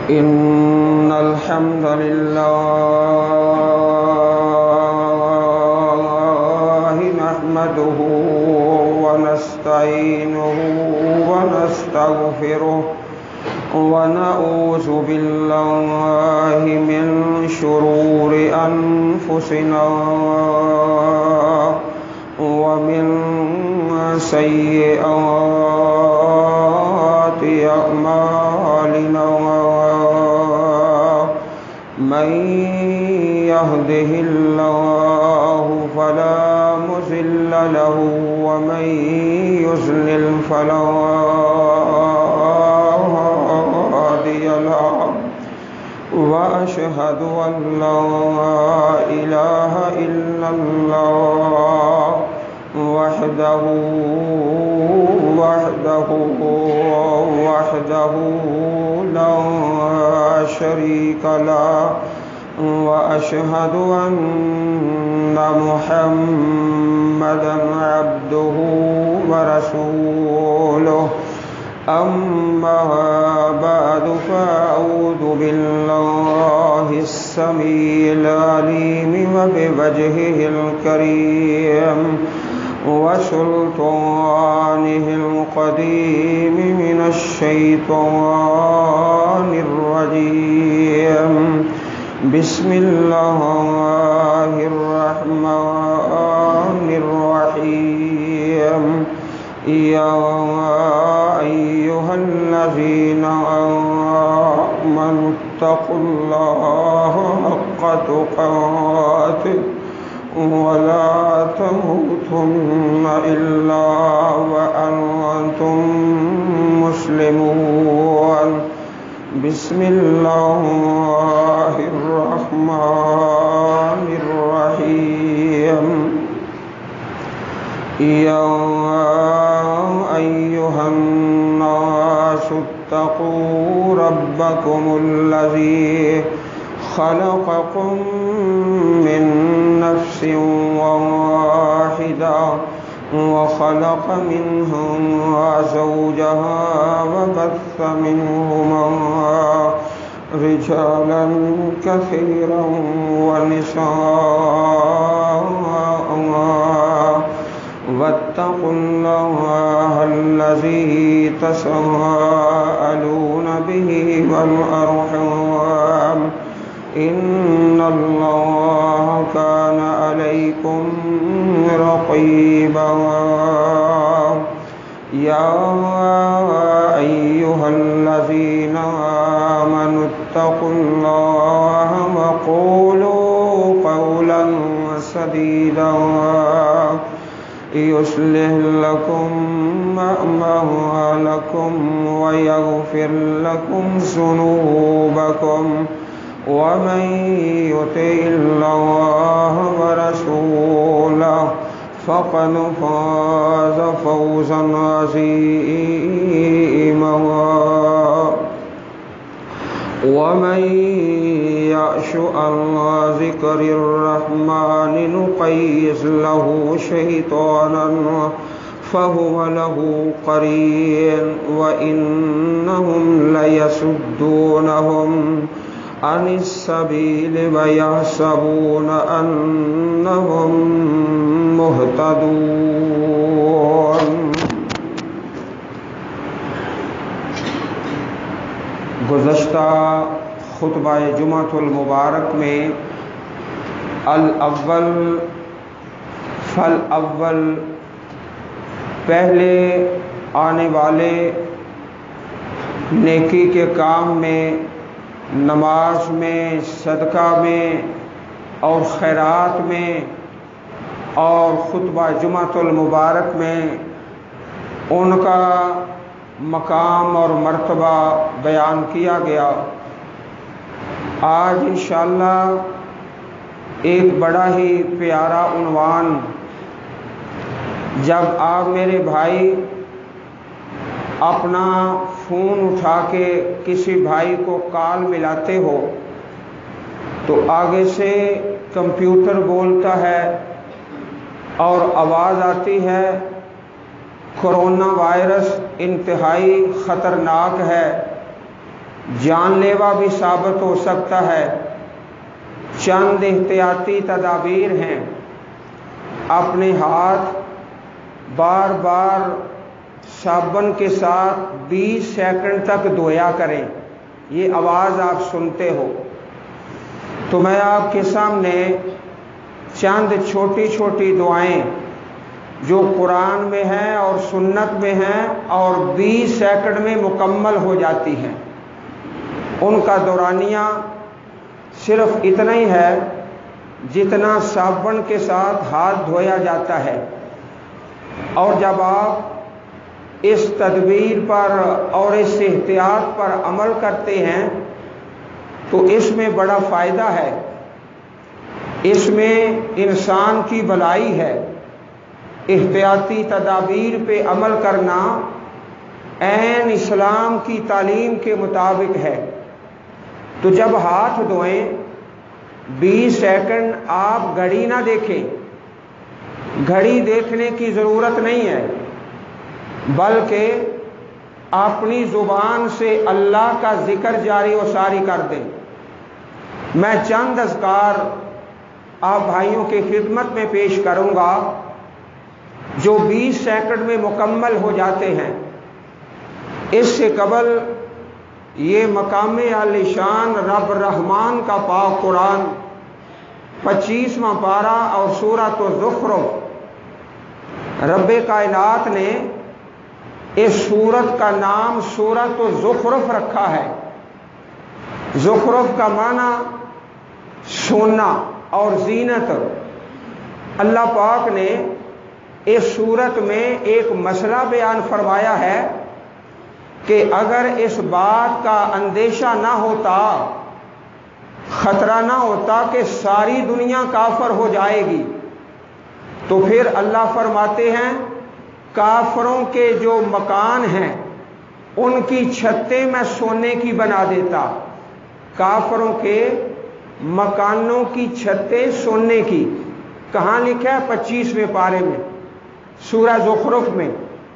إن الحمد لله نحمده ونستعينه ونستغفره ونعوذ بالله من شرور أنفسنا ومن سيئات أعمالنا من يهده الله فلا مضل له ومن يضلل فلا هادي له وأشهد أن لا إله إلا الله وحده لا شريك له وأشهد أن محمدًا عبده ورسوله أما بعد فأعوذ بالله السميع العليم وبوجهه الكريم وسلطانه القديم من الشيطان الرجيم بسم الله الرحمن الرحيم يا أيها الذين آمنوا اتقوا الله حق تقاته ولا تموتن إلا وأنتم مسلمون بسم الله الرحمن الرحيم يا أيها الناس اتقوا ربكم الذي خلقكم من نفس واحدة وخلق منها زوجها وبث منهما رجالا كثيرا ونساء واتقوا الله الذي تساءلون به والأرحام إن الله كان عليكم رقيبا يا أيها الذين آمنوا اتقوا الله وقولوا قولا سديدا يصلح لكم أعمالكم ويغفر لكم ذنوبكم ومن يطع الله ورسوله فقد فاز فوزا عظيما ومن يعش عن ذكر الرحمن نقيض له شيطانا فهو له قرين وإنهم ليصدونهم عن السبيل ويحسبون أنهم مهتدون گزشتہ خطبہ جمعۃ المبارک میں الاول فالاول پہلے آنے والے نیکی کے کام میں، نماز میں، صدقہ میں اور خیرات میں اور خطبہ جمعۃ المبارک میں ان کا مقام اور مرتبہ بیان کیا گیا۔ آج انشاءاللہ ایک بڑا ہی پیارا عنوان، جب آپ میرے بھائی اپنا فون اٹھا کے کسی بھائی کو کال ملاتے ہو تو آگے سے کمپیوٹر بولتا ہے اور آواز آتی ہے کرونا وائرس انتہائی خطرناک ہے، जानलेवा भी साबित हो सकता है। चंद एहतियाती तदाबीर हैं। अपने हाथ बार बार साबुन के साथ 20 सेकंड तक धोया करें। ये आवाज़ आप सुनते हो तो मैं आपके सामने चंद छोटी छोटी दुआएं जो कुरान में हैं और सुन्नत में हैं और 20 सेकंड में मुकम्मल हो जाती हैं, उनका दौरानिया सिर्फ इतना ही है जितना साबुन के साथ हाथ धोया जाता है। और जब आप इस तदबीर पर और इस एहतियात पर अमल करते हैं तो इसमें बड़ा फ़ायदा है, इसमें इंसान की भलाई है। एहतियाती तदाबीर पे अमल करना ऐन इस्लाम की तालीम के मुताबिक है। तो जब हाथ धोएं 20 सेकंड आप घड़ी ना देखें, घड़ी देखने की ज़रूरत नहीं है, बल्कि अपनी ज़ुबान से अल्लाह का जिक्र जारी व सारी कर दें। मैं चंद अज़कार आप भाइयों के खिदमत में पेश करूंगा जो 20 सेकंड में मुकम्मल हो जाते हैं। इससे कबल ये मकाम आलिशान रब रहमान का पाक कुरान 25वां पारा और सूरत ज़ुख़्रुफ़, रब्बे कायनात ने इस सूरत का नाम सूरत ज़ुख़्रुफ़ रखा है। ज़ुख़्रुफ़ का माना सोना और ज़ीनत। अल्लाह पाक ने इस सूरत में एक मसला बयान फरमाया है कि अगर इस बात का अंदेशा ना होता, ख़तरा ना होता कि सारी दुनिया काफर हो जाएगी, तो फिर अल्लाह फरमाते हैं काफरों के जो मकान हैं उनकी छतें मैं सोने की बना देता। काफरों के मकानों की छतें सोने की। कहाँ लिखा है? 25वें पारे में सूरह ज़ुख़्रुफ़ में।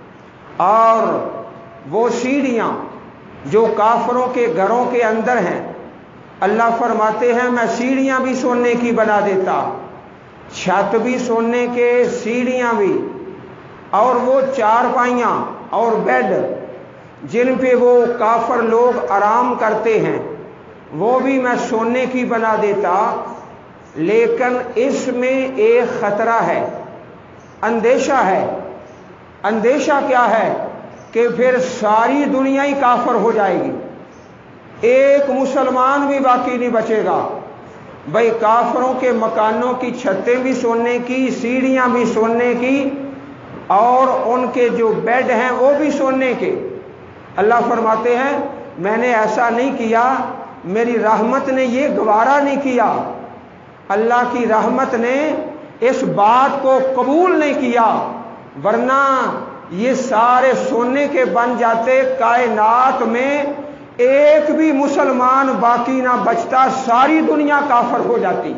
और वो सीढ़ियाँ जो काफरों के घरों के अंदर हैं, अल्लाह फरमाते हैं मैं सीढ़ियाँ भी सोने की बना देता, छत भी सोने के, सीढ़ियाँ भी, और वो चारपाइयाँ और बेड जिन पे वो काफर लोग आराम करते हैं वो भी मैं सोने की बना देता। लेकिन इसमें एक ख़तरा है, अंदेशा है। अंदेशा क्या है कि फिर सारी दुनिया ही काफर हो जाएगी, एक मुसलमान भी बाकी नहीं बचेगा। भाई काफरों के मकानों की छतें भी सोने की, सीढ़ियाँ भी सोने की, और उनके जो बेड हैं वो भी सोने के। अल्लाह फरमाते हैं मैंने ऐसा नहीं किया, मेरी रहमत ने ये गवारा नहीं किया। अल्लाह की रहमत ने इस बात को कबूल नहीं किया, वरना ये सारे सोने के बन जाते, कायनात में एक भी मुसलमान बाकी ना बचता, सारी दुनिया काफर हो जाती।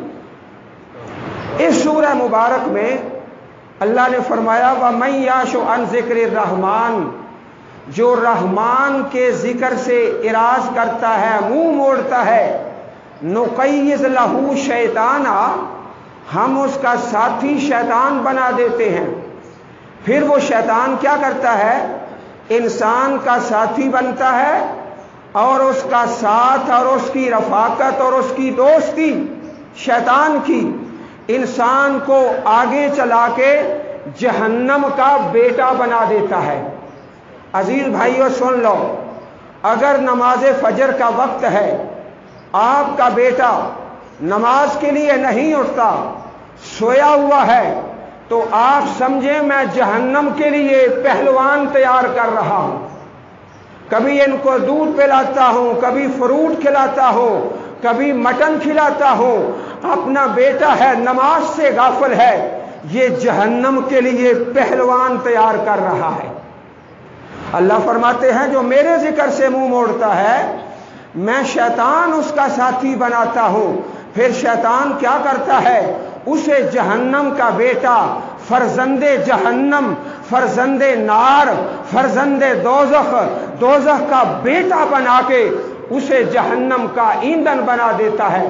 इस सूरह मुबारक में अल्लाह ने फरमाया वमन याशु अन ज़िक्र रहमान, जो रहमान के जिक्र से इराज करता है, मुंह मोड़ता है, नुक़य्यिज़ लहू शैताना, हम उसका साथी शैतान बना देते हैं। फिर वो शैतान क्या करता है? इंसान का साथी बनता है और उसका साथ और उसकी रफाकत और उसकी दोस्ती शैतान की इंसान को आगे चला के जहन्नम का बेटा बना देता है। अजीज भाइयों सुन लो, अगर नमाज फजर का वक्त है, आपका बेटा नमाज के लिए नहीं उठता, सोया हुआ है, तो आप समझें मैं जहन्नम के लिए पहलवान तैयार कर रहा हूं। कभी इनको दूध पिलाता हूं, कभी फ्रूट खिलाता हूं, कभी मटन खिलाता हूं। अपना बेटा है, नमाज से गाफिल है, ये जहन्नम के लिए पहलवान तैयार कर रहा है। अल्लाह फरमाते हैं जो मेरे जिक्र से मुंह मोड़ता है, मैं शैतान उसका साथी बनाता हूं। फिर शैतान क्या करता है? उसे जहन्नम का बेटा, फरजंदे जहन्नम, फरजंदे नार, फरजंदे दोज़ख, दोज़ख का बेटा बना के उसे जहन्नम का ईंधन बना देता है।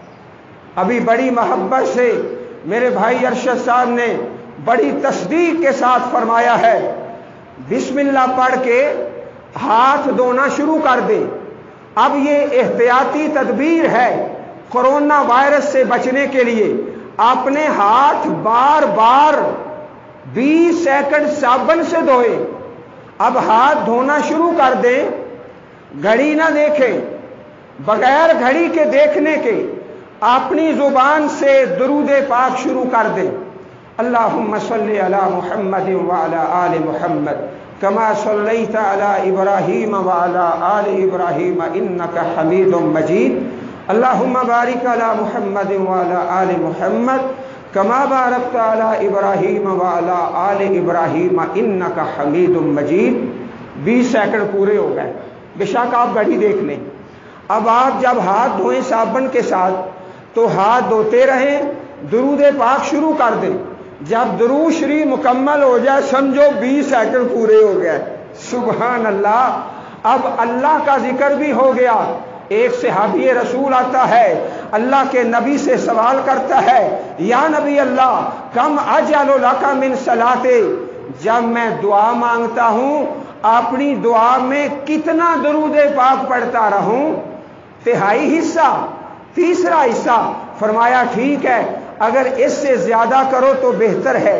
अभी बड़ी मोहब्बत से मेरे भाई अरशद साहब ने बड़ी तस्दीक के साथ फरमाया है, बिस्मिल्लाह पढ़ के हाथ धोना शुरू कर दे। अब ये एहतियाती तदबीर है, कोरोना वायरस से बचने के लिए अपने हाथ बार बार 20 सेकंड साबुन से धोए। अब हाथ धोना शुरू कर दें, घड़ी ना देखें, बगैर घड़ी के देखने के अपनी जुबान से दुरूद पाक शुरू कर दें। अल्लाहुम्मा सल्ली अला मुहम्मद व अला आलि मुहम्मद कमा सल्लैता अला इब्राहीम व अला आलि इब्राहीम इन्नका हमीदुम मजीद। अल्लाहुम्मा बारिक अला मुहम्मद व अला आलि मुहम्मद कमा बारकता अला इब्राहीम व अला आलि इब्राहीम इन्नका हमीदुम मजीद। 20 सेकंड पूरे हो गए, बेशक आप घड़ी देख लें। अब आप जब हाथ धोएं साबुन के साथ तो हाथ धोते रहें, दुरूद पाक शुरू कर दें। जब दुरूद शरीफ मुकम्मल हो जाए समझो 20 सेकंड पूरे हो गए। सुभान अल्लाह। अब अल्लाह का जिक्र भी हो गया। एक सहाबी रसूल आता है, अल्लाह के नबी से सवाल करता है, या नबी अल्लाह कम अजअलु लका मिन सलाते, जब मैं दुआ मांगता हूं अपनी दुआ में कितना दुरूद पाक पढ़ता रहूं? तिहाई हिस्सा, तीसरा हिस्सा। फरमाया ठीक है, अगर इससे ज्यादा करो तो बेहतर है।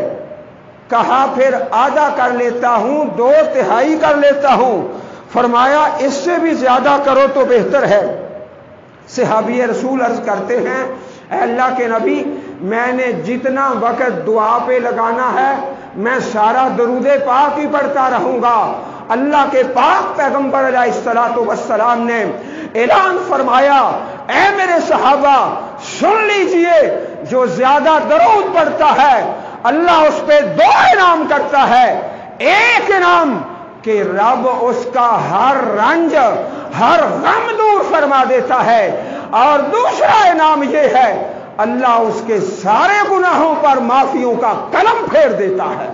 कहा फिर आधा कर लेता हूं, 2/3 कर लेता हूं। फरमाया इससे भी ज्यादा करो तो बेहतर है। सहाबी रसूल अर्ज करते हैं, अल्लाह के नबी मैंने जितना वक्त दुआ पे लगाना है मैं सारा दुरूद पाक ही पढ़ता रहूंगा। अल्लाह के पाक पैगंबर अलैहिस्सलातु वस्सलाम ने ऐलान फरमाया, ऐ मेरे सहाबा सुन लीजिए, जो ज्यादा दरूद पढ़ता है अल्लाह उस पे 2 इनाम करता है। एक इनाम कि रब उसका हर रंज हर गम दूर फरमा देता है, और दूसरा इनाम यह है अल्लाह उसके सारे गुनाहों पर माफियों का कलम फेर देता है।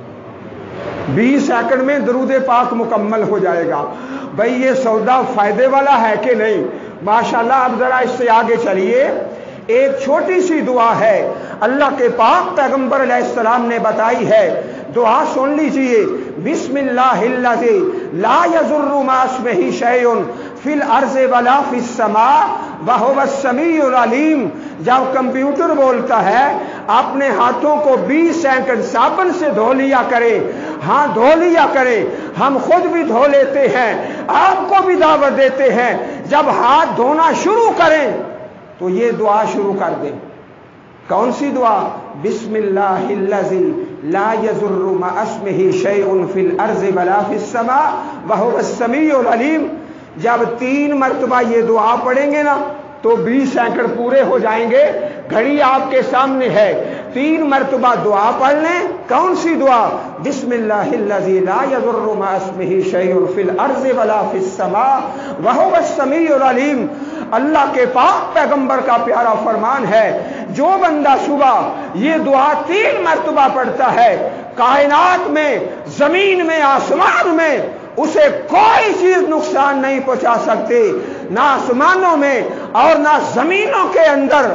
20 सेकंड में दरूद पाक मुकम्मल हो जाएगा। भाई ये सौदा फायदे वाला है कि नहीं? माशाल्लाह। अब जरा इससे आगे चलिए, एक छोटी सी दुआ है अल्लाह के पाक पैगंबर अलैहिस्सलाम ने बताई है। दुआ सुन लीजिए, बिस्मिल्लाहिल्लज़ी ला यज़ुर्रु मा इस्मिही शैउन फिल अर्ज़ि वला फिस समा व हुवस समीउल अलीम। जब कंप्यूटर बोलता है अपने हाथों को 20 सेकंड साबुन से धो लिया करें। हाँ, धो लिया करें, हम खुद भी धो लेते हैं, आपको भी दावत देते हैं। जब हाथ धोना शुरू करें तो ये दुआ शुरू कर दें। कौन सी दुआ? बिस्मिल्लाहिल्लज़ी ला यज़ुर्रु मा इस्मिही शैउन फिल अर्ज़ि वला फिस समा व हुवस समीउल अलीम। जब 3 मरतबा ये दुआ पढ़ेंगे ना तो 20 सेकंड पूरे हो जाएंगे। घड़ी आपके सामने है, 3 मरतबा दुआ पढ़ लें। कौन सी दुआ? बिस्मिल्लाहिल्लज़ी ला यज़ुर्रु मा इस्मिही शैउन फिल अर्ज़ि वला फिस समा व हुवस समीउल अलीम। अल्लाह के पाक पैगंबर का प्यारा फरमान है, जो बंदा सुबह ये दुआ 3 मरतबा पढ़ता है, कायनात में, जमीन में, आसमान में उसे कोई चीज नुकसान नहीं पहुंचा सकती, ना आसमानों में और ना जमीनों के अंदर।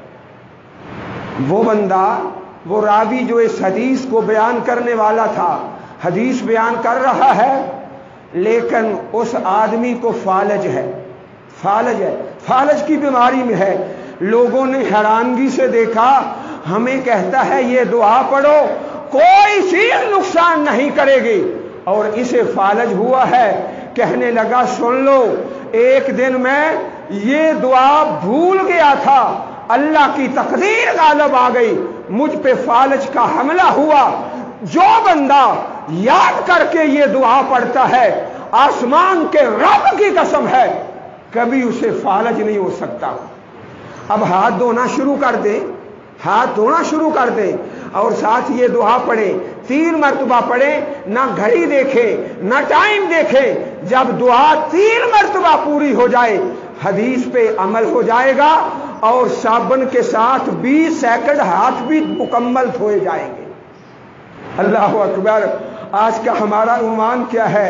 वो बंदा, वो रावी जो इस हदीस को बयान करने वाला था, हदीस बयान कर रहा है, लेकिन उस आदमी को फालज है, फालज की बीमारी में है। लोगों ने हैरानगी से देखा, हमें कहता है ये दुआ पढ़ो, कोई चीज नुकसान नहीं करेगी, और इसे फालज हुआ है। कहने लगा सुन लो, एक दिन मैं ये दुआ भूल गया था, अल्लाह की तकदीर गालिब आ गई, मुझ पे फालज का हमला हुआ। जो बंदा याद करके ये दुआ पढ़ता है, आसमान के रब की कसम है, कभी उसे फालज नहीं हो सकता। अब हाथ धोना शुरू कर दे, हाथ धोना शुरू कर दे, और साथ ये दुआ पढ़े, 3 मरतबा पढ़े, ना घड़ी देखे ना टाइम देखे। जब दुआ 3 मरतबा पूरी हो जाए, हदीस पे अमल हो जाएगा, और साबुन के साथ 20 सेकंड हाथ भी मुकम्मल धोए जाएंगे। अल्लाह अकबर। आज का हमारा उन्वान क्या है?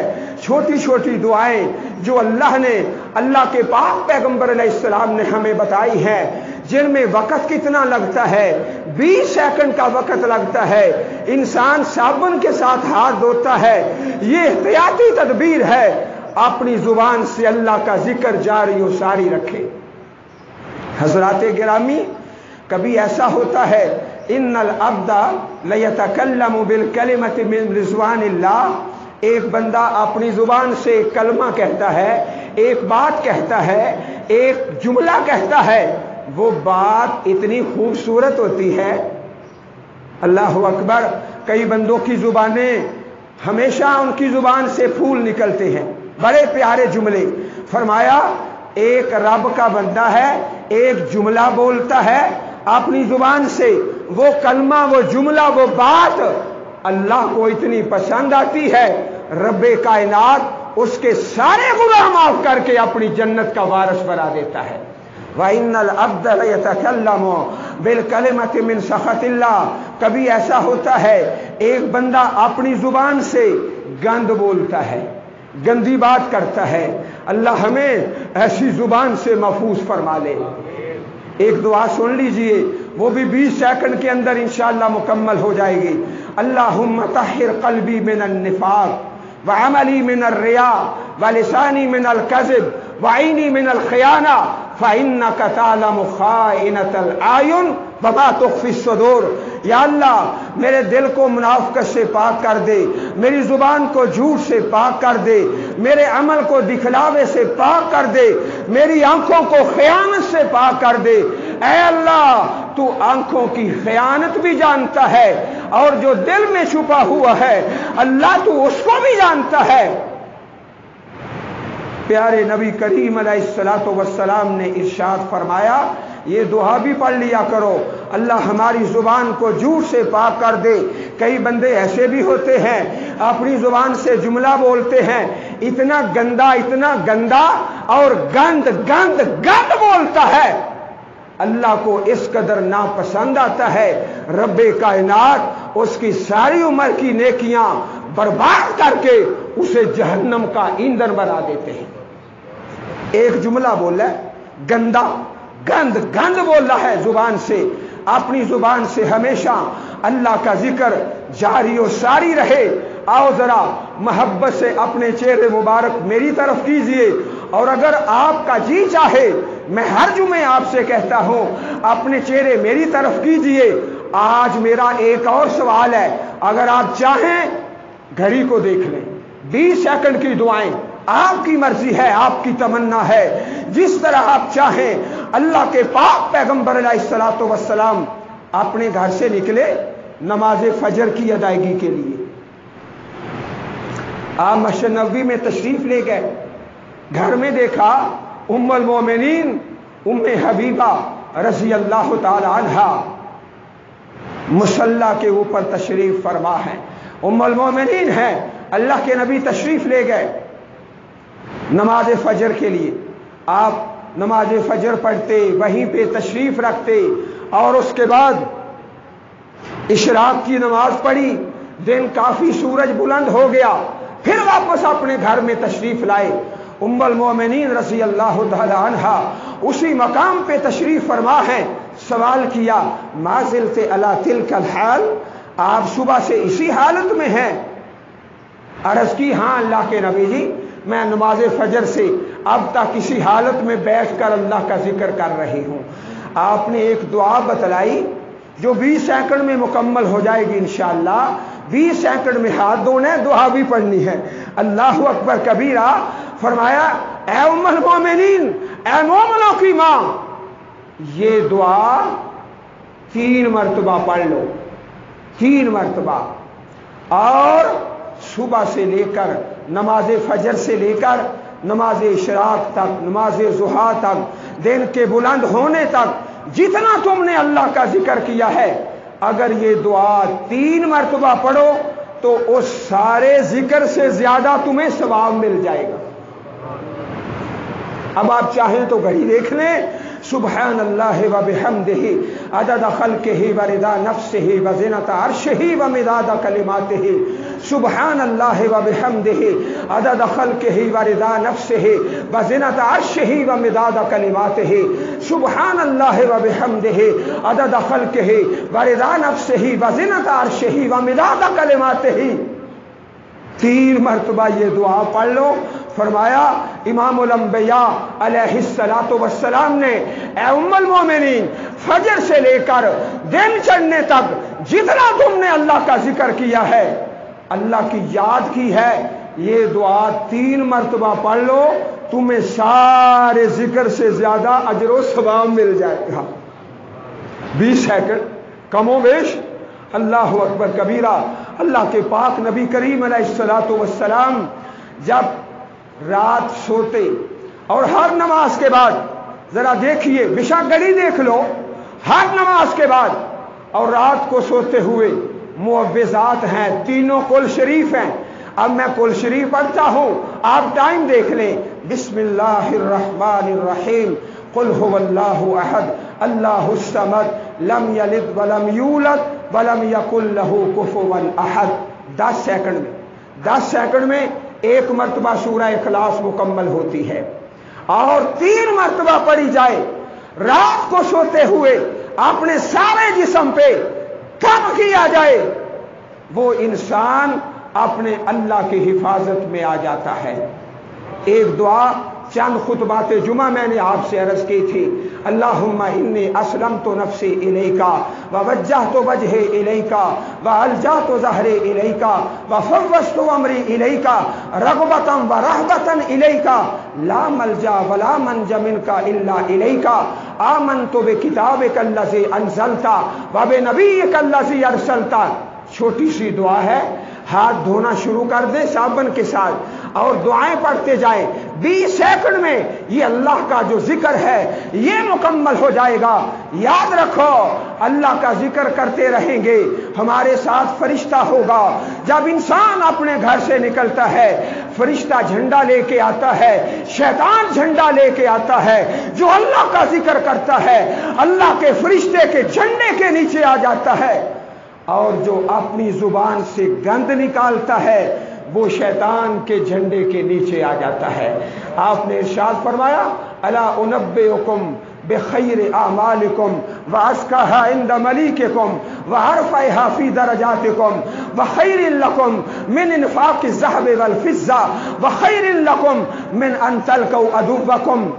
چھوٹی چھوٹی دعائیں جو اللہ کے پاک پیغمبر علیہ السلام نے ہمیں بتائی ہیں، جن میں وقت کتنا لگتا ہے، 20 سیکنڈ کا وقت لگتا ہے، انسان صابن کے ساتھ ہاتھ دھوتا ہے، یہ احتیاطی تدبیر ہے، اپنی زبان سے اللہ کا ذکر جاری و ساری رکھے۔ حضرات گرامی، کبھی ایسا ہوتا ہے ان العبد لیتکلم بالکلمۃ من رضوان اللہ، ایک بندہ اپنی زبان سے ایک کلمہ کہتا ہے، ایک بات کہتا ہے، ایک جملہ کہتا ہے، وہ بات اتنی خوبصورت ہوتی ہے، اللہ اکبر۔ کئی بندوں کی زبانیں ہمیشہ ان کی زبان سے پھول نکلتے ہیں، بڑے پیارے جملے۔ فرمایا ایک رب کا بندہ ہے، ایک جملہ بولتا ہے اپنی زبان سے، وہ کلمہ، وہ جملہ، وہ بات اللہ کو اتنی پسند آتی ہے، رب کائنات اس کے سارے گناہ معاف کر کے اپنی جنت کا وارث بنا دیتا ہے۔ وَإِنَّ الْعَبْدَ لَيَتَكَلَّمُ بِالْكَلِمَةِ مِنْ سَخَطِ اللَّهِ، کبھی ایسا ہوتا ہے ایک بندہ اپنی زبان سے گند بولتا ہے، گندی بات کرتا ہے، اللہ ہمیں ایسی زبان سے محفوظ فرما لے۔ ایک دعا سن لیجئے، وہ بھی 20 سیکنڈ کے اندر انشاءاللہ مکمل ہو جائے گی۔ اللہم طہر قلبی من النفاق وعملی من الریا ولسانی من الکذب وعینی من الخیانہ فإنک تعلم خائنۃ الأعین وما تخفی الصدور۔ یا اللہ میرے دل کو منافقت سے پاک کر دے، میری زبان کو جھوٹ سے پاک کر دے، میرے عمل کو دکھلاوے سے پاک کر دے، میری آنکھوں کو خیانت سے پاک کر دے۔ اے اللہ تو آنکھوں کی خیانت بھی جانتا ہے اور جو دل میں چھپا ہوا ہے اللہ تو اس کو بھی جانتا ہے۔ پیارے نبی کریم علیہ الصلوۃ والسلام نے ارشاد فرمایا یہ دعا بھی پڑھ لیا کرو، اللہ ہماری زبان کو جھوٹ سے پاک کر دے۔ کئی بندے ایسے بھی ہوتے ہیں اپنی زبان سے جملہ بولتے ہیں، اتنا گندا اور گند بولتا ہے، اللہ کو اس قدر ناپسند آتا ہے، رب کائنات اس کی ساری عمر کی نیکیاں برباد کر کے اسے جہنم کا ایندھن بنا دیتے ہیں۔ ایک جملہ بولا ہے، گند بول رہا ہے زبان سے، اپنی زبان سے ہمیشہ اللہ کا ذکر جاری و ساری رہے۔ آؤ ذرا محبت سے اپنے چہرے مبارک میری طرف کیجئے، اور اگر آپ کا جی چاہے میں ہر جمعے آپ سے کہتا ہوں اپنے چہرے میری طرف کیجئے۔ آج میرا ایک اور سوال ہے، اگر آپ چاہیں گھڑی کو دیکھ لیں، 20 سیکنڈ کی دعائیں آپ کی مرضی ہے، آپ کی تمنا ہے، جس طرح آپ چاہیں۔ اللہ کے پاک پیغمبر علیہ الصلوۃ والسلام اپنے گھر سے نکلے نماز فجر کی ادائیگی کے لیے، آپ مسجد نبوی میں تشریف لے گئے، گھر میں دیکھا ام المومنین ام حبیبہ رضی اللہ تعالی عنہا مصلی کے اوپر تشریف فرما ہے، ام المومنین ہیں، اللہ کے نبی تشریف لے گئے نماز فجر کے لیے۔ آپ نماز فجر پڑھتے، وہیں پہ تشریف رکھتے، اور اس کے بعد اشراق کی نماز پڑھی، دن کافی سورج بلند ہو گیا، پھر واپس اپنے گھر میں تشریف لائے۔ ام المومنین رضی اللہ تعالی عنہا اسی مقام پہ تشریف فرما ہے۔ سوال کیا ما زلت علی تلک الحال، آپ صبح سے اسی حالت میں ہیں؟ عرض کی ہاں اللہ کے نبی جی، میں نماز فجر سے اب تک اسی حالت میں بیٹھ کر اللہ کا ذکر کر رہی ہوں۔ آپ نے ایک دعا بتلائی جو 20 سیکنڈ میں مکمل ہو جائے گی انشاءاللہ۔ 20 سیکنڈ میں ہاتھ دھونا ہے، دعا بھی پڑھنی ہے۔ اللہ اکبر کبیرہ۔ فرمایا اے ام المومنین، اے مومنوں کی ماں، یہ دعا 3 مرتبہ پڑھ لو، 3 مرتبہ، اور صبح سے لے کر نماز فجر سے لے کر نماز اشراق تک، نماز ضحیٰ تک، دن کے بلند ہونے تک جتنا تم نے اللہ کا ذکر کیا ہے، اگر یہ دعا 3 مرتبہ پڑھو تو اس سارے ذکر سے زیادہ تمہیں ثواب مل جائے گا۔ اب آپ چاہیں تو گھڑی دیکھ لیں، سبحان اللہ و بحمدہ عدد خلقہ و رضا نفسہ و زینت عرشہ و مداد کلماتہ، सुबहान अल्लाह व बिहम्दिही अदद खल्क़िही व रिदा नफ्सिही व ज़िनत अर्शिही व मिदाद कलिमातिही सुबहान अल्लाह व बिहम्दिही अदद खल्क़िही व रिदा नफ्सिही व ज़िनत अर्शिही व मिदाद कलिमातिही। 3 मरतबा ये दुआ पढ़ लो। फरमाया इमामुल अंबिया अलैहिस्सलातु वस्सलाम ने, ए उम्मुल मोमिनीन, फजर से लेकर दिन चढ़ने तक जितना तुमने अल्लाह का जिक्र किया है, अल्लाह की याद की है, ये दुआ 3 मरतबा पढ़ लो, तुम्हें सारे जिक्र से ज्यादा अजर व सवाब मिल जाएगा। 20 सेकंड कमो बेश। अल्लाहु अकबर कबीरा। अल्लाह के पाक नबी करीम अलैहिस्सलातु वस्सलाम जब रात सोते और हर नमाज के बाद, जरा देखिए, बिशा घड़ी देख लो, हर नमाज के बाद और रात को सोते हुए मुअव्विज़ात हैं, तीनों कुल शरीफ हैं। अब मैं कुल शरीफ पढ़ता हूं, आप टाइम देख लें। बिस्मिल्लाहिर्रहमानिर्रहीम, कुल हुवल्लाहु अहद, अल्लाहुस समद, लम यलिद वलम यूलद वलम यकुल लहू कुफुवन अहद। 10 सेकंड में, 10 सेकंड में 1 मरतबा सूरह इखलास मुकम्मल होती है और 3 मरतबा पढ़ी जाए रात को सोते हुए अपने सारे जिस्म पे कब किया जाए, वो इंसान अपने अल्लाह की हिफाजत में आ जाता है। एक दुआ चंद खुतबात जुमा मैंने आपसे अर्ज की थी। अल्लाहुम्मा इन्नी अस्लमतु नफ्सी इलैका व वज्जहतु वजही इलैका व अलजअतु ज़हरी इलैका व फव्वज़तु अमरी इलैका रग़बतन व रहबतन इलैका ला मलजा व ला मनजा मिनका इल्ला इलैका आमनतु बिकिताबिका अल्लज़ी अंज़लता व बिनबिय्यिका अल्लज़ी अरसलता। छोटी सी दुआ है, हाथ धोना शुरू कर दे साबुन के साथ और दुआएं पढ़ते जाएं। 20 सेकंड में ये अल्लाह का जो जिक्र है ये मुकम्मल हो जाएगा। याद रखो, अल्लाह का जिक्र करते रहेंगे, हमारे साथ फरिश्ता होगा। जब इंसान अपने घर से निकलता है, फरिश्ता झंडा लेके आता है, शैतान झंडा लेके आता है। जो अल्लाह का जिक्र करता है, अल्लाह के फरिश्ते के झंडे के नीचे आ जाता है, और जो अपनी जुबान से गंद निकालता है, वो शैतान के झंडे के नीचे आ जाता है। आपने इरशाद फरमाया, अला उनब्बिउकुम बिखैर आमालिकुम व अस्काहा इंद मलीकिकुम व अरफ़हा फी दरजातिकुम व खैरिन लकुम मिन इन्फाक़ि ज़हब वल फ़िज़्ज़ा व खैरिन लकुम मिन अन तल्क़ौ अदुव्वकुम।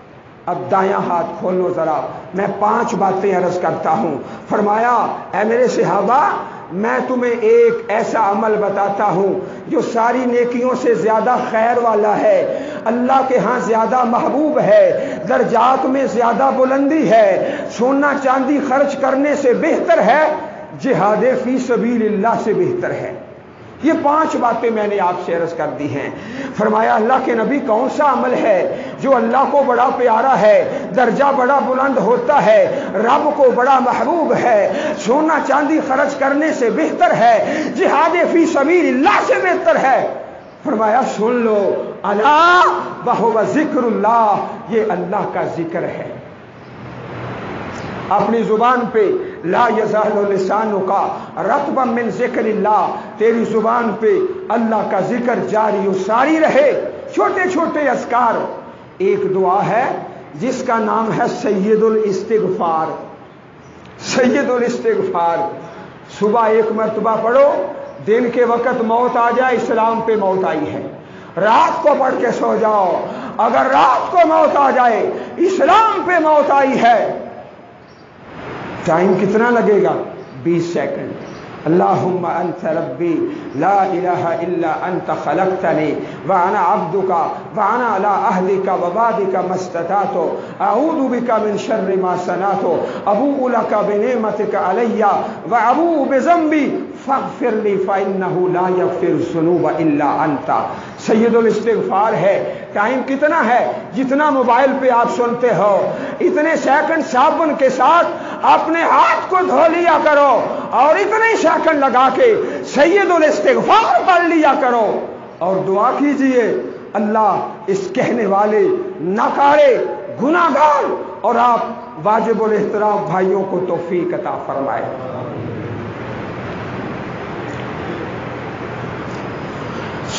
अब दायां हाथ खोलो जरा, मैं 5 बातें अर्ज करता हूं। फरमाया, ऐ मेरे सहाबा, मैं तुम्हें एक ऐसा अमल बताता हूं जो सारी नेकियों से ज्यादा खैर वाला है, अल्लाह के यहां ज्यादा महबूब है, दर्जात में ज्यादा बुलंदी है, सोना चांदी खर्च करने से बेहतर है, जिहाद फी सबीलिल्लाह से बेहतर है। ये 5 बातें मैंने आपसे अर्ज कर दी हैं। फरमाया, अल्लाह के नबी, कौन सा अमल है जो अल्लाह को बड़ा प्यारा है, दर्जा बड़ा बुलंद होता है, रब को बड़ा महबूब है, सोना चांदी खर्च करने से बेहतर है, जिहाद फी सबीलिल्लाह से बेहतर है? फरमाया, सुन लो, अला वहुव ज़िक्रुल्लाह, ये अल्लाह का जिक्र है। अपनी जुबान पे ला यज़ालु लिसानुका रत्बम मिन ज़िक्रिल्लाह, तेरी जुबान पे अल्लाह का जिक्र जारी और सारी रहे। छोटे छोटे अस्कार। एक दुआ है जिसका नाम है सैयदुल इस्तिग़फ़ार। सैयदुल इस्तिग़फ़ार सुबह 1 मरतबा पढ़ो, दिन के वक्त मौत आ जाए, इस्लाम पे मौत आई है, रात को पढ़ के सो जाओ। अगर रात को मौत आ जाए, इस्लाम पे मौत आई है, टाइम कितना लगेगा? 20 सेकंड। अल्लाहुम्मा अंत रब्बी ला इलाहा इल्ला अंत खलक़तनी व अना अब्दुका व अना अला अहदिका व वादिका मस्ततातो अऊदु बिका मिन शर्रि मा सनातो अबूउ लका बिनिअमतिका अलैया व अबूउ बिज़म्बी फ़ग़फ़िरली फ़इन्नहु ला यग़फ़िरु ज़ुनूब इल्ला अंता। सैयदुल इस्तिग़फ़ार है। टाइम कितना है? जितना मोबाइल पे आप सुनते हो, इतने सेकंड साबुन के साथ अपने हाथ को धो लिया करो और इतने सेकंड लगा के सैयदुल इस्तिग़फ़ार पढ़ लिया करो और दुआ कीजिए, अल्लाह इस कहने वाले नाकारे गुनाहगार और आप वाजिबुल एहतराम भाइयों को तौफीक अता फरमाए।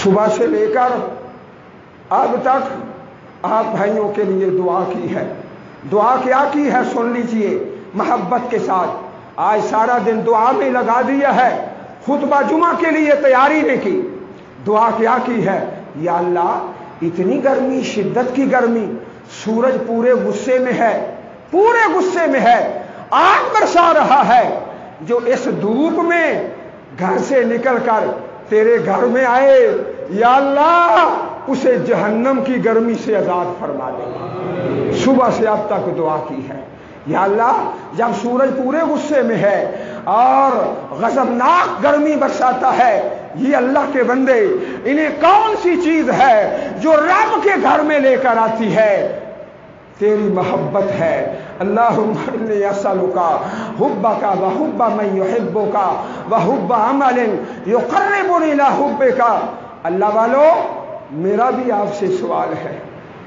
صبح سے لے کر اب تک آپ بھائیوں کے لیے دعا کی ہے. دعا کیا کی ہے سن لیجئے محبت کے ساتھ. آج سارا دن دعا میں لگا دیا ہے, خطبہ جمعہ کے لیے تیاری نہیں کی. دعا کیا کی ہے؟ یا اللہ اتنی گرمی, شدت کی گرمی, سورج پورے غصے میں ہے, پورے غصے میں ہے, آگ برسا رہا ہے. جو اس دھوپ میں گھر سے نکل کر تیرے گھر میں آئے, یا اللہ اسے جہنم کی گرمی سے آزاد فرما دے. صبح سے اب تک دعا کی ہے. یا اللہ جب سورج پورے غصے میں ہے اور غضبناک گرمی برساتا ہے, یہ اللہ کے بندے انہیں کون سی چیز ہے جو رب کے گھر میں لے کر آتی ہے؟ تیری محبت ہے. اللہم انی اسألک حبک وحب من یحبک وحب عمل یقربنی الی حبک. اللہ والو میرا بھی آپ سے سوال ہے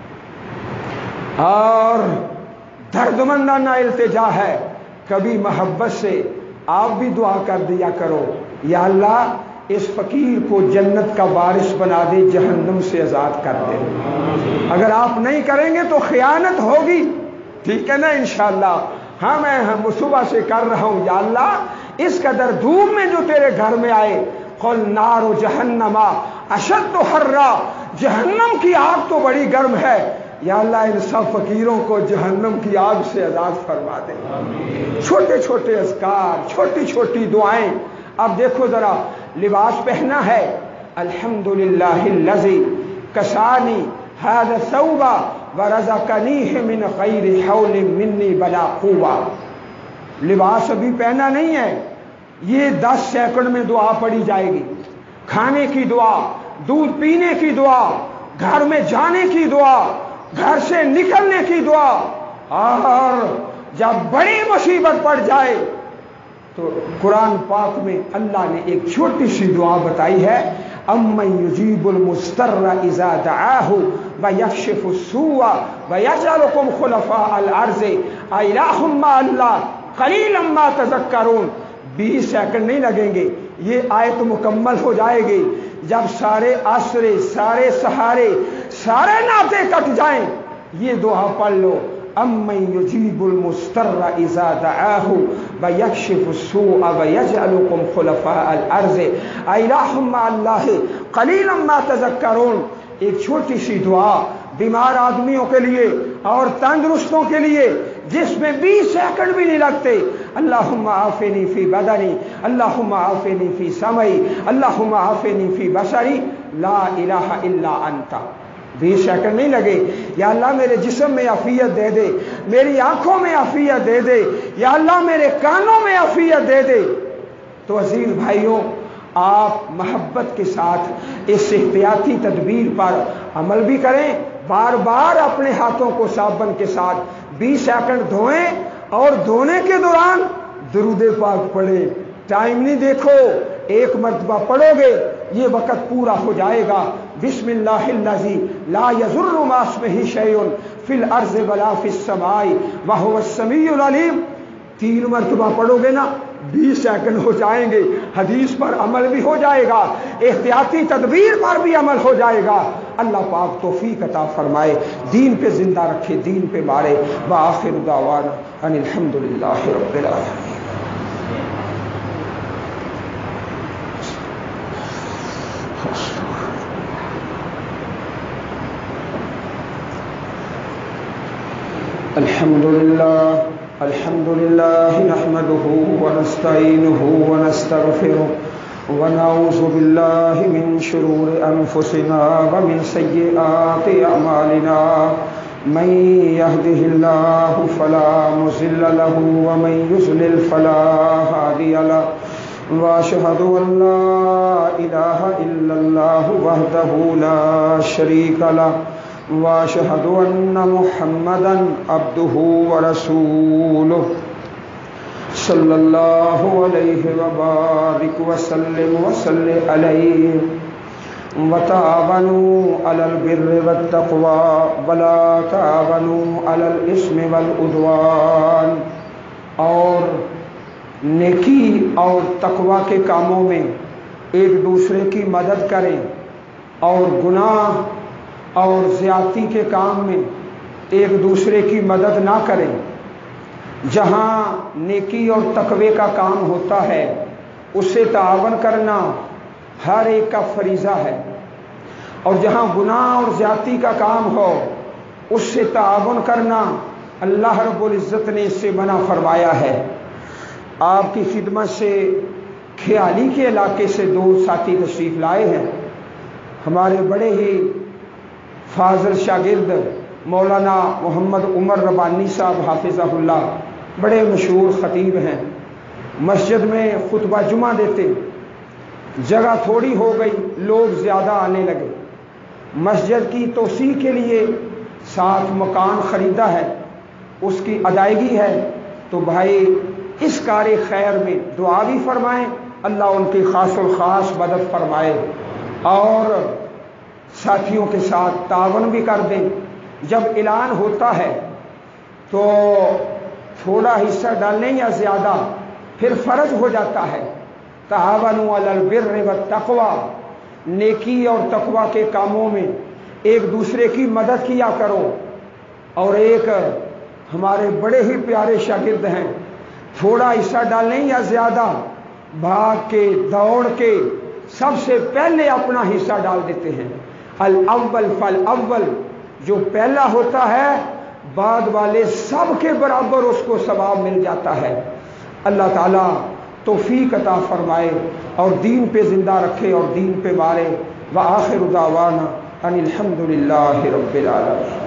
اور دردمندانہ التجا ہے, کبھی محبت سے آپ بھی دعا کر دیا کرو, یا اللہ اس فقیر کو جنت کا وارث بنا دے, جہنم سے آزاد کر دے. اگر آپ نہیں کریں گے تو خیانت ہوگی, ٹھیک ہے نا انشاءاللہ. ہاں میں صبح سے کر رہا ہوں. یا اللہ اس قدر دھوپ میں جو تیرے گھر میں آئے, قل نار جہنم اشد حرا, جہنم کی آگ تو بڑی گرم ہے. یا اللہ ان سب فقیروں کو جہنم کی آگ سے آزاد فرما دے. چھوٹے چھوٹے اذکار, چھوٹی چھوٹی دعائیں. اب دیکھو ذرا, لباس پہنا ہے, الحمدللہ الذی کسانی ھذا الثوب ورزقنیہ من غیر حول منی ولا قوہ. لباس ابھی پہنا نہیں ہے, یہ 10 سیکنڈ میں دعا پڑھی جائے گی. کھانے کی دعا, دودھ پینے کی دعا, گھر میں جانے کی دعا, گھر سے نکلنے کی دعا, اور جب بڑی مصیبت پڑ جائے تو قرآن پاک میں اللہ نے ایک چھوٹی سی دعا بتائی ہے, امن یجیب المضطر اذا دعاہ ویکشف السوء ویجعلکم خلفاء الارض الہ مع اللہ قلیلا ما تذکرون. 20 سیکنڈ نہیں لگیں گے, یہ آیت مکمل ہو جائے گی. جب سارے آسرے, سارے سہارے, سارے ناطے کٹ جائیں, یہ دعا پڑھ لو, امن یجیب المضطر اذا دعاہ ویکشف السوء ویجعلکم خلفاء الارض الہ مع اللہ قلیلا ما تذکرون. ایک چھوٹی سی دعا بیمار آدمیوں کے لیے اور تندرستوں کے لیے, جس میں 20 سیکنڈ بھی نہیں لگتے. اللہم عافنی فی بدنی, اللہم عافنی فی سمعی, اللہم عافنی فی بصری, لا الہ الا انت. 20 سیکنڈ نہیں لگے. یا اللہ میرے جسم میں عافیت دے دے, میری آنکھوں میں عافیت دے دے, یا اللہ میرے کانوں میں عافیت دے دے. تو عزیز بھائیوں, آپ محبت کے ساتھ اس احتیاطی تدبیر پر عمل بھی کریں. بار بار اپنے ہاتھوں کو صابن کے ساتھ 20 سیکنڈ دھوئیں, اور دھونے کے دوران درود پاک پڑھیں. ٹائم نہیں دیکھو, ایک مرتبہ پڑھو گے یہ وقت پورا ہو جائے گا. بسم اللہ الذی لا یضر مع اسمہ شیء فی الارض ولا فی السماء وہو السمیع العلیم. 3 مرتبہ پڑھو گے نا, 20 سیکنڈ ہو جائیں گے, حدیث پر عمل بھی ہو جائے گا, احتیاطی تدبیر پر بھی عمل ہو جائے گا. اللہ پاک توفیق عطا فرمائے, دین پہ زندہ رکھے, دین پہ مارے. وآخر دعوانا ان الحمدللہ رب العالمین. الحمد لله نحمده ونستعينه ونستغفره ونعوذ بالله من شرور أنفسنا ومن سيئات أعمالنا. من يهده الله فلا مضل له ومن يضلل فلا هادي له. وأشهد أن لا إله إلا الله وحده لا شريك له واشهد ان محمدا عبده ورسوله صلی اللہ علیہ وبارک وسلم وصلی علیہ وتعاونوا علی البر والتقوى ولا تعاونوا علی الاثم والعدوان. اور نیکی اور تقوی کے کاموں میں ایک دوسرے کی مدد کریں, اور گناہ اور زیادتی کے کام میں ایک دوسرے کی مدد نہ کریں۔ جہاں نیکی اور تقوی کا کام ہوتا ہے اس سے تعاون کرنا ہر ایک کا فریضہ ہے، اور جہاں گناہ اور زیادتی کا کام ہو اس سے تعاون کرنا اللہ رب العزت نے اس سے منع فرمایا ہے۔ آپ کی خدمت سے کھیالی کے علاقے سے دو ساتھی تشریف لائے ہیں، ہمارے بڑے ہی فاضل شاگرد مولانا محمد عمر ربانی صاحب حافظہ اللہ، بڑے مشہور خطیب ہیں، مسجد میں خطبہ جمعہ دیتے، جگہ تھوڑی ہو گئی، لوگ زیادہ آنے لگے، مسجد کی توسیع کے لیے 7 مکان خریدا ہے، اس کی ادائیگی ہے، تو بھائی اس کار خیر میں دعا بھی فرمائیں، اللہ ان کی خاص الخاص مدد فرمائے، اور ساتھیوں کے ساتھ تعاون بھی کر دیں۔ جب اعلان ہوتا ہے تو تھوڑا حصہ ڈالنے یا زیادہ پھر فرض ہو جاتا ہے۔ تعاونوا علی البر والتقوی، نیکی اور تقوی کے کاموں میں ایک دوسرے کی مدد کیا کرو۔ اور ایک ہمارے بڑے ہی پیارے شاگرد ہیں، تھوڑا حصہ ڈالنے یا زیادہ بھاگ کے دوڑ کے سب سے پہلے اپنا حصہ ڈال دیتے ہیں۔ الاول فالاول، جو پہلا ہوتا ہے بعد والے سب کے برابر اس کو ثواب مل جاتا ہے۔ اللہ تعالیٰ توفیق عطا فرمائے اور دین پہ زندہ رکھے اور دین پہ مارے۔ وآخر دعوانا ان الحمد للہ رب العالمین۔